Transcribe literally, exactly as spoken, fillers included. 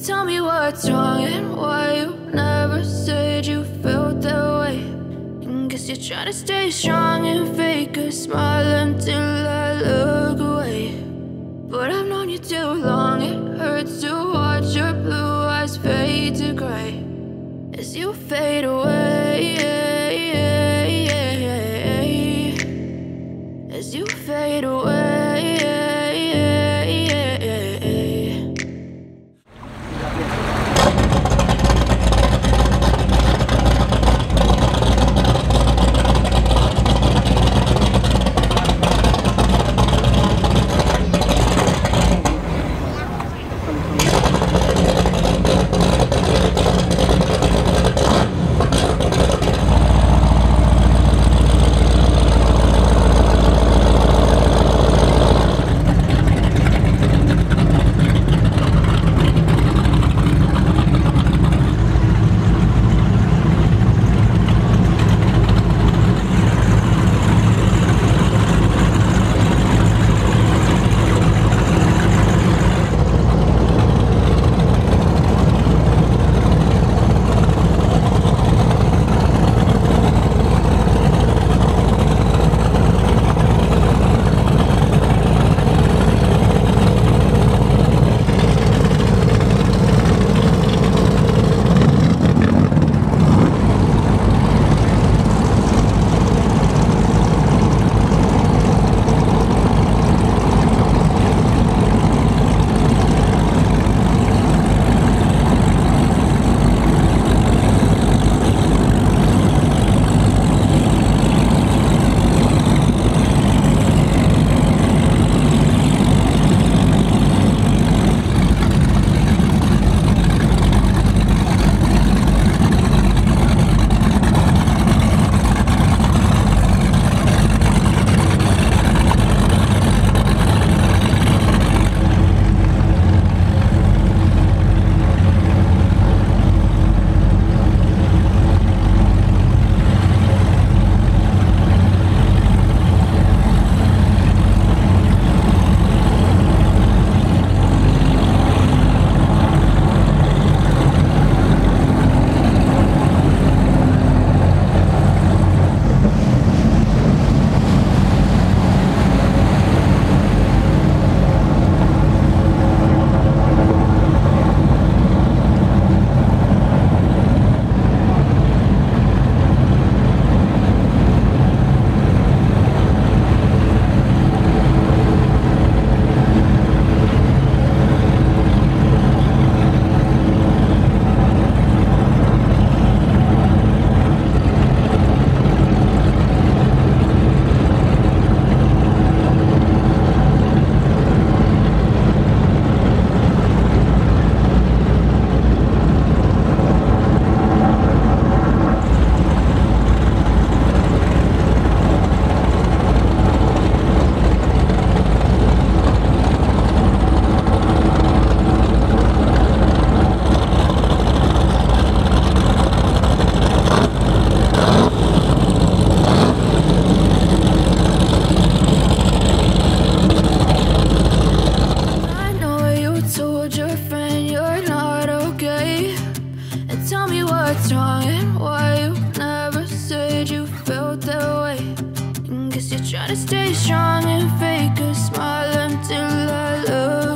tell me what's wrong and why you never said you felt that way. And guess you're trying to stay strong and fake a smile until I look away. But I've known you too long, it hurts to watch your blue eyes fade to gray as you fade away, as you fade away. what's wrong and why you never said you felt that way. And guess you're trying to stay strong and fake a smile until I love